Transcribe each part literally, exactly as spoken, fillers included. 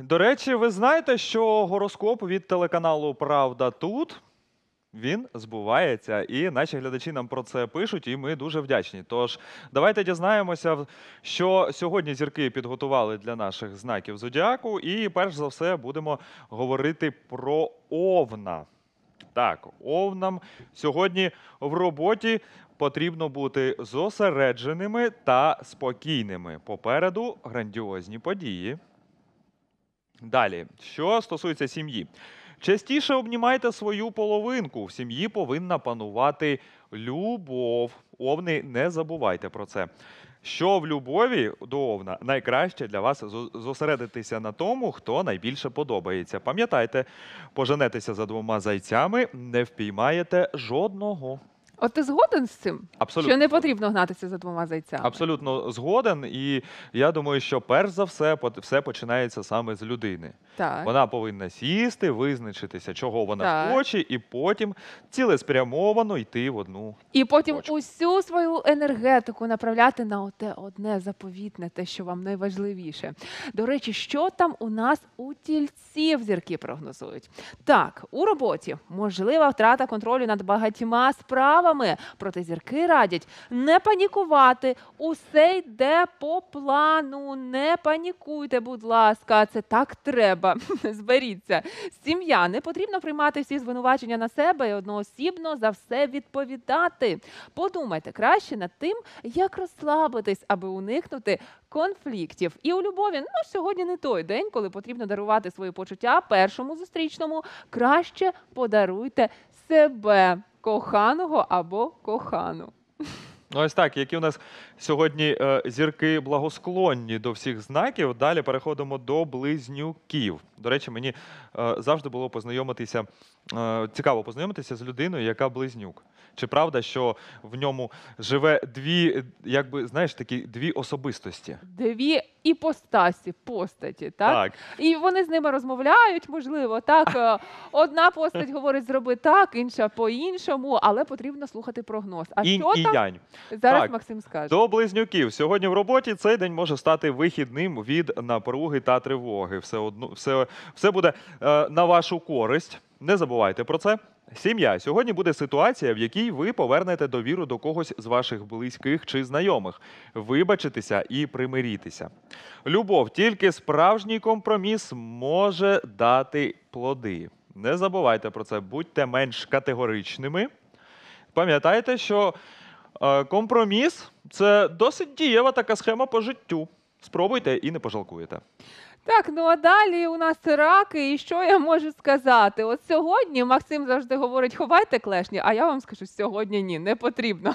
До речі, ви знаєте, що гороскоп від телеканалу «Правда тут», він збувається, і наші глядачі нам про це пишуть, і ми дуже вдячні. Тож, давайте дізнаємося, що сьогодні зірки підготували для наших знаків зодіаку, і перш за все будемо говорити про Овна. Так, Овнам сьогодні в роботі потрібно бути зосередженими та спокійними. Попереду грандіозні події. Далі, що стосується сім'ї. Частіше обнімайте свою половинку. В сім'ї повинна панувати любов. Овни, не забувайте про це. Що в любові до Овна найкраще для вас зосередитися на тому, хто найбільше подобається. Пам'ятайте, поженетеся за двома зайцями, не впіймаєте жодного. От ти згоден з цим? Абсолютно. Що не потрібно гнатися за двома зайцями? Абсолютно згоден. І я думаю, що перш за все, все починається саме з людини. Так. Вона повинна сісти, визначитися, чого вона Так. хоче, і потім цілеспрямовано йти в одну І потім точку. усю свою енергетику направляти на оте одне заповітне, те, що вам найважливіше. До речі, що там у нас у тільців зірки прогнозують? Так, у роботі можлива втрата контролю над багатьма справами, проте зірки радять не панікувати, усе йде по плану, не панікуйте, будь ласка, це так треба, зберіться. Сім'я, не потрібно приймати всі звинувачення на себе і одноосібно за все відповідати. Подумайте краще над тим, як розслабитись, аби уникнути конфліктів. І у любові, ну, сьогодні не той день, коли потрібно дарувати свої почуття першому зустрічному. Краще подаруйте себе, коханого або кохану. Ось так, які у нас сьогодні е, зірки благосклонні до всіх знаків. Далі переходимо до близнюків. До речі, мені е, завжди було познайомитися, е, цікаво познайомитися з людиною, яка близнюк. Чи правда, що в ньому живе дві, якби, знаєш, такі дві особистості? Дві іпостасі, постаті, так? Так. І вони з ними розмовляють, можливо, так? Е, Одна постать говорить, зроби так, інша по-іншому, але потрібно слухати прогноз. А Інь що і там? янь. Зараз Так. Максим скаже. До близнюків. Сьогодні в роботі цей день може стати вихідним від напруги та тривоги. Все, одно, все, все буде е, на вашу користь. Не забувайте про це. Сім'я. Сьогодні буде ситуація, в якій ви повернете довіру до когось з ваших близьких чи знайомих. Вибачитеся і примирітися. Любов. Тільки справжній компроміс може дати плоди. Не забувайте про це. Будьте менш категоричними. Пам'ятайте, що е, компроміс – це досить дієва така схема по життю. Спробуйте і не пожалкуєте. Так, ну а далі у нас раки, і що я можу сказати? От сьогодні Максим завжди говорить, ховайте клешні, а я вам скажу, сьогодні ні, не потрібно.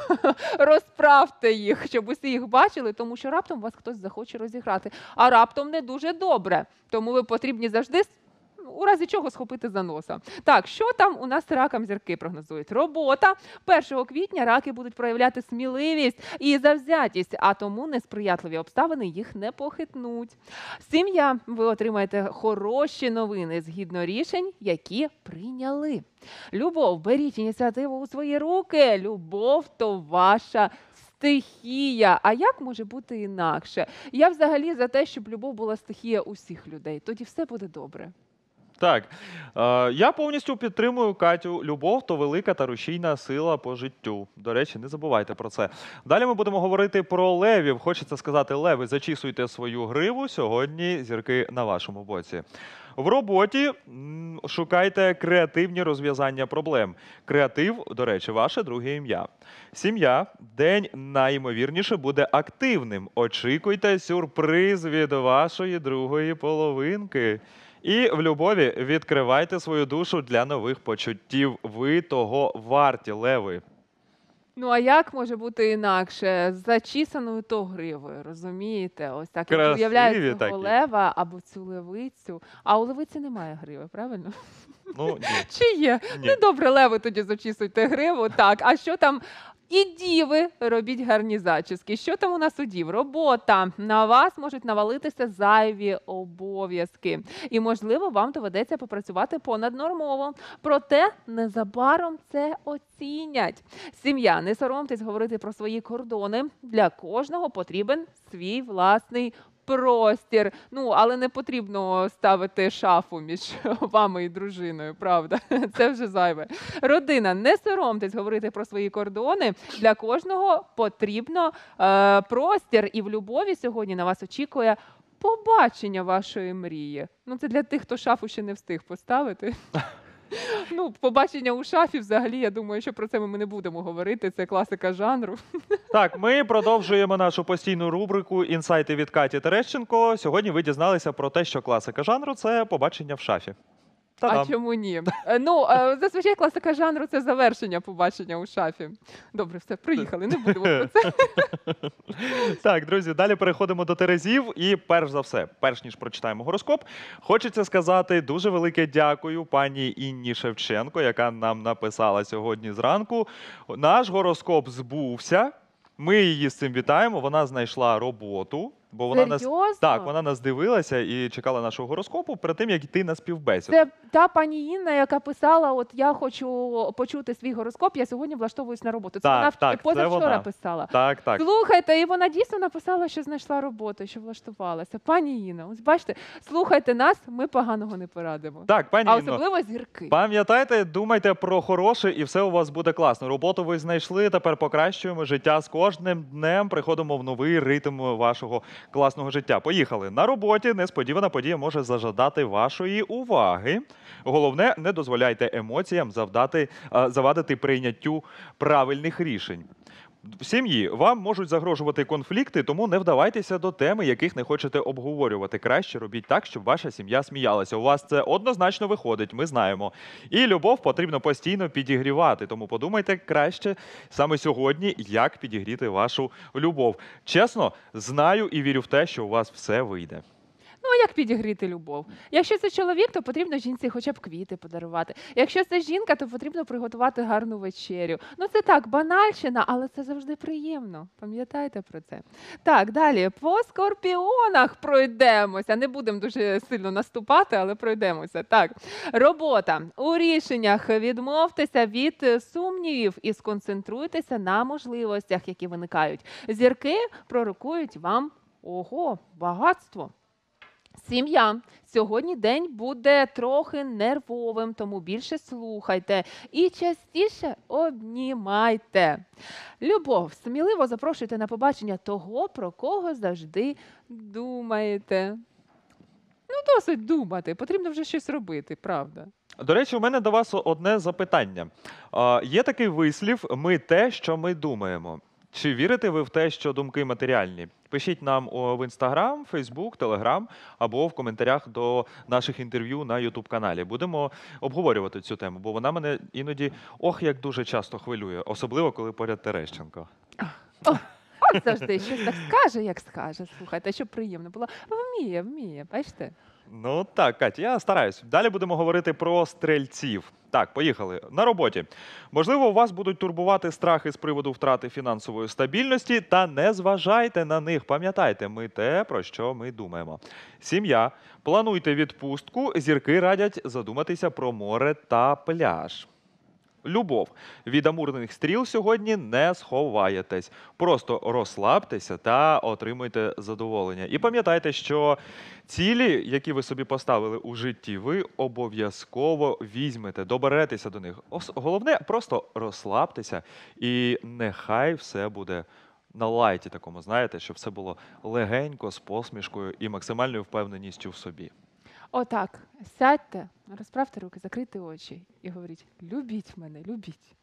Розправте їх, щоб усі їх бачили, тому що раптом вас хтось захоче розіграти. А раптом не дуже добре, тому ви потрібні завжди у разі чого схопити за носа. Так, що там у нас ракам зірки прогнозують? Робота. першого квітня раки будуть проявляти сміливість і завзятість, а тому несприятливі обставини їх не похитнуть. Сім'я. Ви отримаєте хороші новини згідно рішень, які прийняли. Любов. Беріть ініціативу у свої руки. Любов – то ваша стихія. А як може бути інакше? Я взагалі за те, щоб любов була стихія усіх людей. Тоді все буде добре. Так, е, я повністю підтримую Катю. Любов – то велика та рушійна сила по життю. До речі, не забувайте про це. Далі ми будемо говорити про левів. Хочеться сказати, леви, зачісуйте свою гриву. Сьогодні зірки на вашому боці. В роботі м, шукайте креативні розв'язання проблем. Креатив, до речі, ваше друге ім'я. Сім'я. День найімовірніше буде активним. Очікуйте сюрприз від вашої другої половинки. І в любові відкривайте свою душу для нових почуттів. Ви того варті, леви. Ну, а як може бути інакше? З зачісаною то гривою, розумієте? Ось так, як Красиві уявляють цього такі. лева або цю левицю. А у левиці немає гриви, правильно? Ну, ні. Чи є? Ні. Ну, добре, леви тоді зачісуйте гриву, так. А що там? І діви, робіть гарні зачіски. Що там у нас у дів? Робота. На вас можуть навалитися зайві обов'язки. І, можливо, вам доведеться попрацювати понаднормово. Проте незабаром це оцінять. Сім'я. Не соромтесь говорити про свої кордони. Для кожного потрібен свій власний простір. Ну, але не потрібно ставити шафу між вами і дружиною, правда? Це вже зайве. Родина, не соромтесь говорити про свої кордони. Для кожного потрібно е, простір. І в любові сьогодні на вас очікує побачення вашої мрії. Ну, це для тих, хто шафу ще не встиг поставити. Ну, побачення у шафі взагалі, я думаю, що про це ми не будемо говорити. Це класика жанру. Так, ми продовжуємо нашу постійну рубрику «Інсайти від Каті Терещенко». Сьогодні ви дізналися про те, що класика жанру – це побачення в шафі. Та-дам. А чому ні? Е, Ну, е, зазвичай класика жанру – це завершення побачення у шафі. Добре, все, приїхали, не будемо про це. Так, друзі, далі переходимо до Терезів. І перш за все, перш ніж прочитаємо гороскоп, хочеться сказати дуже велике дякую пані Інні Шевченко, яка нам написала сьогодні зранку. Наш гороскоп збувся. Ми її з цим вітаємо. Вона знайшла роботу. Бо вона нас Серйозно? так, вона нас дивилася і чекала нашого гороскопу перед тим, як йти на співбесіду. Це та пані Інна, яка писала, от я хочу почути свій гороскоп, я сьогодні влаштовуюсь на роботу. Це Так, вона так, це позавчора вона. писала. Так, так. Слухайте, і вона дійсно написала, що знайшла роботу, що влаштувалася. Пані Інна, ось бачите, слухайте нас, ми поганого не порадимо. Так, пані А Інно, особливо зірки. пам'ятайте, думайте про хороше, і все у вас буде класно. Роботу ви знайшли, тепер покращуємо життя з кожним днем. Приходимо в новий ритм вашого класного життя. Поїхали. На роботі несподівана подія може зажадати вашої уваги. Головне, не дозволяйте емоціям завдати, а, завадити прийняттю правильних рішень. В сім'ї вам можуть загрожувати конфлікти, тому не вдавайтеся до теми, яких не хочете обговорювати. Краще робіть так, щоб ваша сім'я сміялася. У вас це однозначно виходить, ми знаємо. І любов потрібно постійно підігрівати, тому подумайте краще саме сьогодні, як підігріти вашу любов. Чесно, знаю і вірю в те, що у вас все вийде. Ну, а як підігріти любов? Якщо це чоловік, то потрібно жінці хоча б квіти подарувати. Якщо це жінка, то потрібно приготувати гарну вечерю. Ну, це так, банальщина, але це завжди приємно. Пам'ятайте про це. Так, далі. По скорпіонах пройдемося. Не будемо дуже сильно наступати, але пройдемося. Так, робота. У рішеннях відмовтеся від сумнівів і сконцентруйтеся на можливостях, які виникають. Зірки пророкують вам, ого, багатство. Сім'я. Сьогодні день буде трохи нервовим, тому більше слухайте і частіше обнімайте. Любов. Сміливо запрошуйте на побачення того, про кого завжди думаєте. Ну, досить думати. Потрібно вже щось робити, правда? До речі, у мене до вас одне запитання. А, є такий вислів «ми те, що ми думаємо». Чи вірите ви в те, що думки матеріальні? Пишіть нам о, в Інстаграм, Фейсбук, Телеграм або в коментарях до наших інтерв'ю на Ютуб-каналі. Будемо обговорювати цю тему, бо вона мене іноді, ох, як дуже часто хвилює, особливо, коли поряд Терещенко. О, от завжди щось так скаже, як скаже. Слухайте, щоб приємно було. Вміє, вміє, бачите? Ну так, Катя, я стараюсь. Далі будемо говорити про стрельців. Так, поїхали. На роботі. Можливо, вас будуть турбувати страхи з приводу втрати фінансової стабільності, та не зважайте на них. Пам'ятайте, ми те, про що ми думаємо. Сім'я. Плануйте відпустку. Зірки радять задуматися про море та пляж. Любов. Від амурних стріл сьогодні не сховаєтесь. Просто розслабтеся та отримуйте задоволення. І пам'ятайте, що цілі, які ви собі поставили у житті, ви обов'язково візьмете, доберетеся до них. Ос- Головне, просто розслабтеся і нехай все буде на лайті такому, знаєте, щоб все було легенько, з посмішкою і максимальною впевненістю в собі. Отак, сядьте, розправте руки, закрийте очі і говоріть: любіть мене, любіть.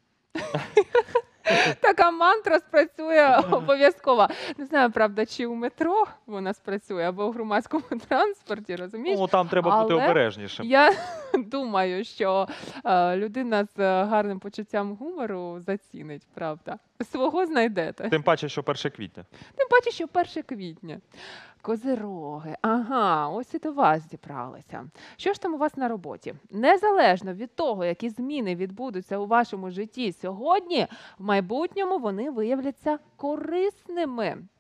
Така мантра спрацює обов'язково. Не знаю, правда, чи у метро вона спрацює, або у громадському транспорті, розумієш? Ну, там треба бути Але обережнішим. Я думаю, що е, людина з е, гарним почуттям гумору зацінить, правда. Свого знайдете. Тим паче, що перше квітня. Тим паче, що перше квітня. Козироги. Ага, ось і до вас зібралися. Що ж там у вас на роботі? Незалежно від того, які зміни відбудуться у вашому житті сьогодні, в майбутньому вони виявляться корисними.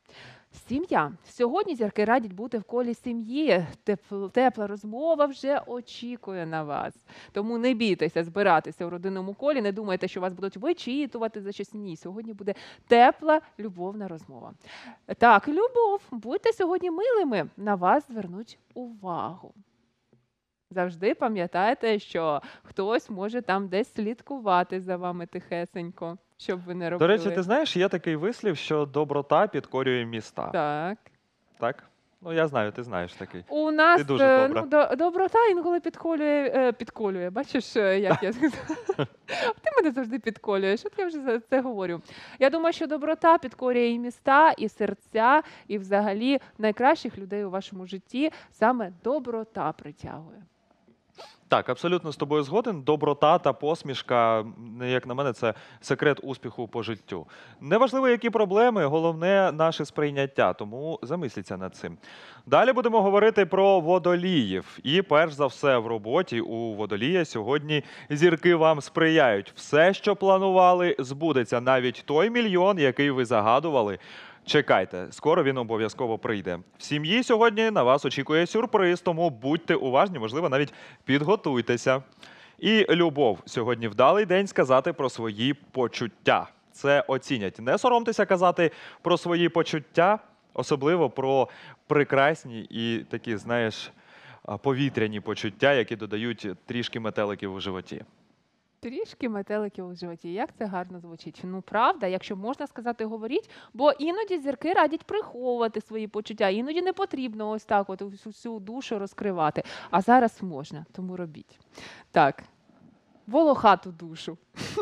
Сім'я. Сьогодні зірки радять бути в колі сім'ї. Тепл- Тепла розмова вже очікує на вас. Тому не бійтеся збиратися у родинному колі, не думайте, що вас будуть вичитувати за щось. Ні, сьогодні буде тепла, любовна розмова. Так, любов. Будьте сьогодні милими, на вас звернуть увагу. Завжди пам'ятайте, що хтось може там десь слідкувати за вами тихесенько, щоб ви не До робили. речі, ти знаєш, є такий вислів, що доброта підкорює міста. Так. Так? Ну, я знаю, ти знаєш такий. У нас дуже е, добра. ну, до- доброта інколи підколює, е, підколює. Бачиш, е, як я сказала? Ти мене завжди підколюєш. От я вже за це говорю. Я думаю, що доброта підкорює і міста, і серця, і взагалі найкращих людей у вашому житті саме доброта притягує. Так, абсолютно з тобою згоден. Доброта та посмішка, м, як на мене, це секрет успіху по життю. Неважливо, які проблеми, головне наше сприйняття, тому замисліться над цим. Далі будемо говорити про водоліїв. І перш за все в роботі у водолія сьогодні зірки вам сприяють. Все, що планували, збудеться. Навіть той мільйон, який ви загадували. Чекайте, скоро він обов'язково прийде. В сім'ї сьогодні на вас очікує сюрприз, тому будьте уважні, можливо, навіть підготуйтеся. І любов. Сьогодні вдалий день сказати про свої почуття. Це оцінять. Не соромтеся казати про свої почуття, особливо про прекрасні і такі, знаєш, а, повітряні почуття, які додають трішки метеликів у животі. Трішки метеликів у животі. Як це гарно звучить. Ну, правда, якщо можна сказати, говоріть, бо іноді зірки радять приховувати свої почуття, іноді не потрібно ось так от всю, всю душу розкривати. А зараз можна, тому робіть. Так, волохату душу.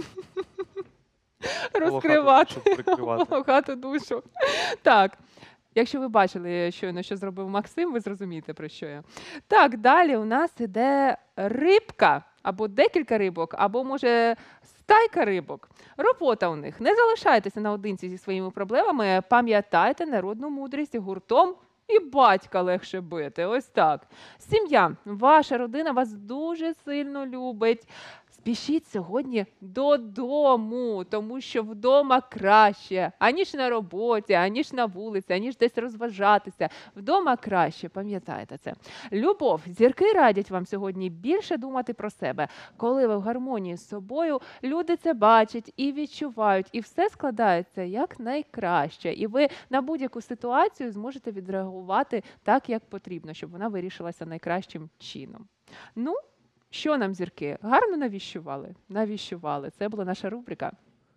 Розкривати. Щоб прикривати. Волохату душу. Так. Якщо ви бачили щойно, що зробив Максим, ви зрозумієте, про що я. Так, далі у нас іде рибка, або декілька рибок, або, може, стайка рибок. Робота у них. Не залишайтеся наодинці зі своїми проблемами, пам'ятайте народну мудрість гуртом і батька легше бити. Ось так. Сім'я. Ваша родина вас дуже сильно любить. Спішіть сьогодні додому, тому що вдома краще, аніж на роботі, аніж на вулиці, аніж десь розважатися. Вдома краще, пам'ятайте це. Любов. Зірки радять вам сьогодні більше думати про себе. Коли ви в гармонії з собою, люди це бачать і відчувають, і все складається як найкраще. І ви на будь-яку ситуацію зможете відреагувати так, як потрібно, щоб вона вирішилася найкращим чином. Ну, що нам зірки? Гарно навіщували? Навіщували. Це була наша рубрика.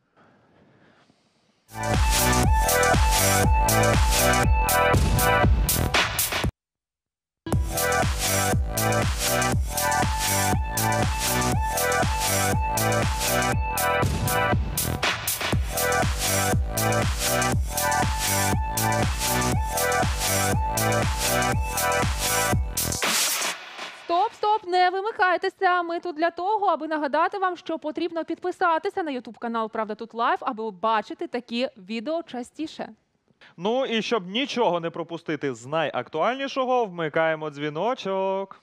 Стоп, стоп, не вимикайтеся. Ми тут для того, аби нагадати вам, що потрібно підписатися на ютуб канал Правда тут Лайв, аби бачити такі відео частіше. Ну і щоб нічого не пропустити з найактуальнішого, вмикаємо дзвіночок.